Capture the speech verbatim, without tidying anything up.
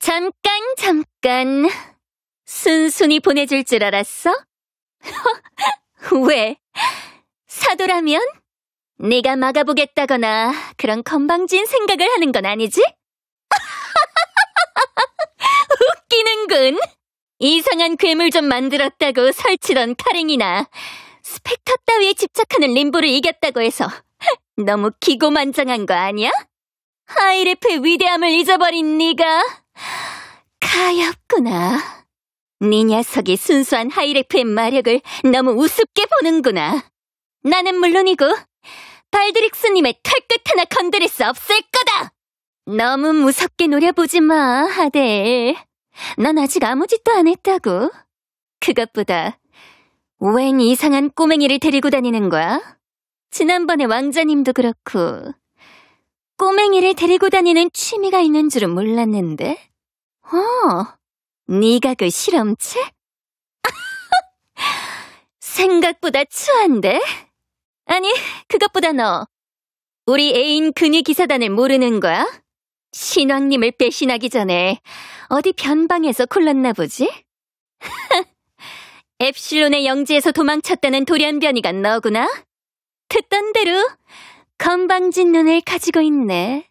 잠깐, 잠깐. 순순히 보내줄 줄 알았어? 왜? 사도라면? 네가 막아보겠다거나 그런 건방진 생각을 하는 건 아니지? 웃기는군. 이상한 괴물 좀 만들었다고 설치던 카랭이나 스펙터 따위에 집착하는 림보를 이겼다고 해서 너무 기고만장한 거 아니야? 하이레프의 위대함을 잊어버린 네가 가엾구나. 네 녀석이 순수한 하이레프의 마력을 너무 우습게 보는구나. 나는 물론이고 발드릭스님의 털끝 하나 건드릴 수 없을 거다. 너무 무섭게 노려보지 마, 아델. 난 아직 아무 짓도 안 했다고. 그것보다 웬 이상한 꼬맹이를 데리고 다니는 거야? 지난번에 왕자님도 그렇고 꼬맹이를 데리고 다니는 취미가 있는 줄은 몰랐는데. 어, 네가 그 실험체? 생각보다 추한데? 아니, 그것보다 너 우리 애인 근위 기사단을 모르는 거야? 신왕님을 배신하기 전에 어디 변방에서 굴렀나 보지? 엡실론의 영지에서 도망쳤다는 돌연변이가 너구나? 듣던 대로 건방진 눈을 가지고 있네.